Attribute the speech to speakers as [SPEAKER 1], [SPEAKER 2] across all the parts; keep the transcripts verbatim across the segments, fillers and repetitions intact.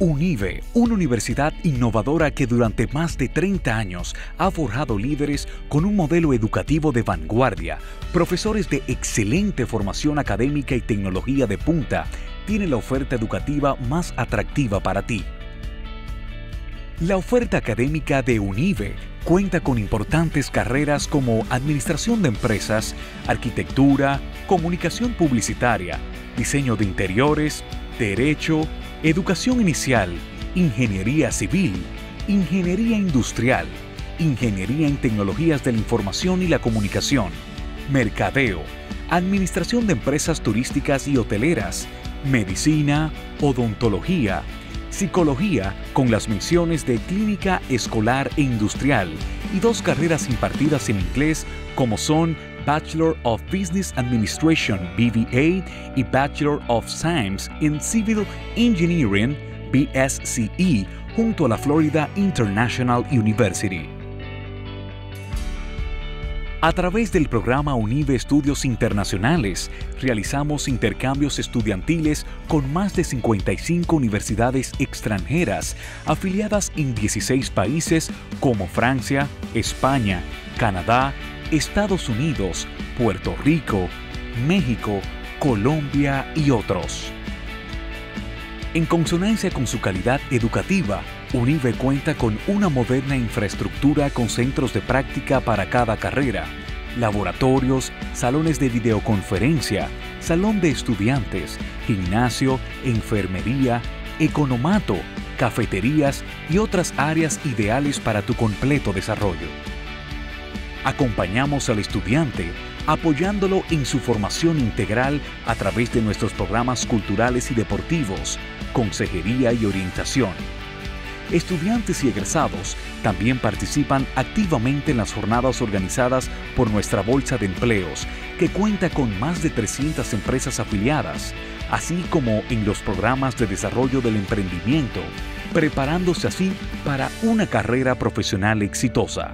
[SPEAKER 1] UNIVE, una universidad innovadora que durante más de treinta años ha forjado líderes con un modelo educativo de vanguardia, profesores de excelente formación académica y tecnología de punta, tiene la oferta educativa más atractiva para ti. La oferta académica de UNIVE cuenta con importantes carreras como Administración de Empresas, Arquitectura, Comunicación Publicitaria, Diseño de Interiores, Derecho, Educación Inicial, Ingeniería Civil, Ingeniería Industrial, Ingeniería en Tecnologías de la Información y la Comunicación, Mercadeo, Administración de Empresas Turísticas y Hoteleras, Medicina, Odontología, Psicología con las menciones de Clínica Escolar e Industrial y dos carreras impartidas en inglés como son Bachelor of Business Administration B B A y Bachelor of Science in Civil Engineering B S C E junto a la Florida International University. A través del programa UNIVE Estudios Internacionales, realizamos intercambios estudiantiles con más de cincuenta y cinco universidades extranjeras afiliadas en dieciséis países como Francia, España, Canadá, Estados Unidos, Puerto Rico, México, Colombia y otros. En consonancia con su calidad educativa, UNIVE cuenta con una moderna infraestructura con centros de práctica para cada carrera, laboratorios, salones de videoconferencia, salón de estudiantes, gimnasio, enfermería, economato, cafeterías y otras áreas ideales para tu completo desarrollo. Acompañamos al estudiante apoyándolo en su formación integral a través de nuestros programas culturales y deportivos, consejería y orientación. Estudiantes y egresados también participan activamente en las jornadas organizadas por nuestra Bolsa de Empleos, que cuenta con más de trescientas empresas afiliadas, así como en los programas de desarrollo del emprendimiento, preparándose así para una carrera profesional exitosa.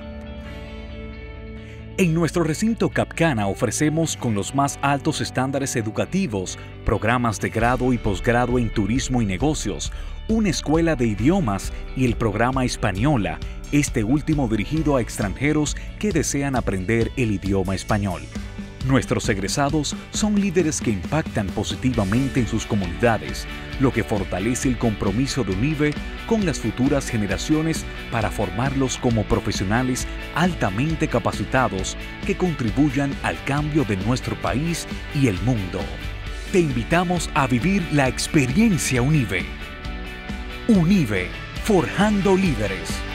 [SPEAKER 1] En nuestro recinto Capcana ofrecemos con los más altos estándares educativos, programas de grado y posgrado en turismo y negocios, una escuela de idiomas y el programa Española, este último dirigido a extranjeros que desean aprender el idioma español. Nuestros egresados son líderes que impactan positivamente en sus comunidades, lo que fortalece el compromiso de UNIVE con las futuras generaciones para formarlos como profesionales altamente capacitados que contribuyan al cambio de nuestro país y el mundo. Te invitamos a vivir la experiencia UNIVE. UNIVE, forjando líderes.